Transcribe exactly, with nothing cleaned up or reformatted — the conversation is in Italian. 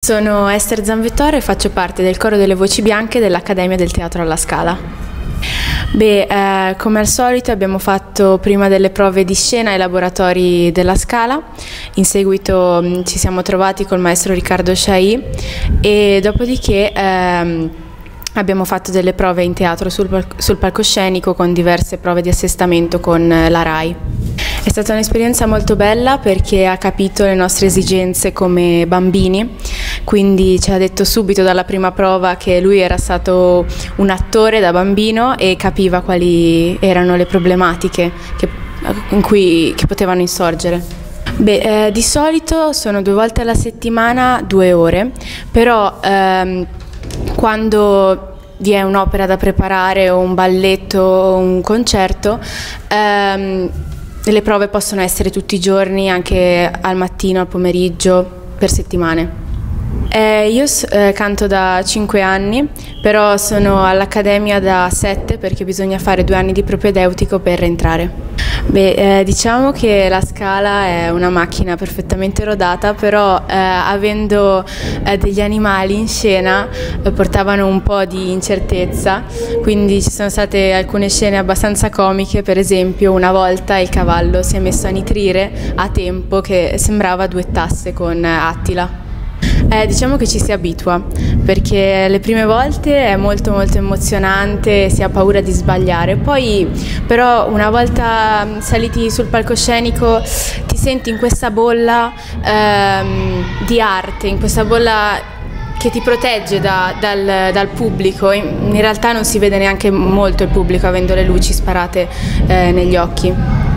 Sono Ester Zanvettore e faccio parte del coro delle voci bianche dell'Accademia del Teatro alla Scala. Beh, eh, come al solito abbiamo fatto prima delle prove di scena ai laboratori della Scala, in seguito mh, ci siamo trovati col maestro Riccardo Sciai e dopodiché ehm, abbiamo fatto delle prove in teatro sul, pal sul palcoscenico con diverse prove di assestamento con eh, la RAI. È stata un'esperienza molto bella perché ha capito le nostre esigenze come bambini, quindi ci ha detto subito dalla prima prova che lui era stato un attore da bambino e capiva quali erano le problematiche che, in cui, che potevano insorgere. Beh, eh, di solito sono due volte alla settimana, due ore, però ehm, quando vi è un'opera da preparare o un balletto o un concerto, ehm, le prove possono essere tutti i giorni, anche al mattino, al pomeriggio, per settimane. Eh, io eh, canto da cinque anni, però sono all'Accademia da sette perché bisogna fare due anni di propedeutico per entrare. Beh, eh, diciamo che la Scala è una macchina perfettamente rodata, però eh, avendo eh, degli animali in scena eh, portavano un po' di incertezza, quindi ci sono state alcune scene abbastanza comiche. Per esempio una volta il cavallo si è messo a nitrire a tempo che sembrava duettasse con Attila. Eh, diciamo che ci si abitua, perché le prime volte è molto molto emozionante, si ha paura di sbagliare, poi però una volta saliti sul palcoscenico ti senti in questa bolla ehm, di arte, in questa bolla che ti protegge da, dal, dal pubblico. In, in realtà non si vede neanche molto il pubblico avendo le luci sparate eh, negli occhi.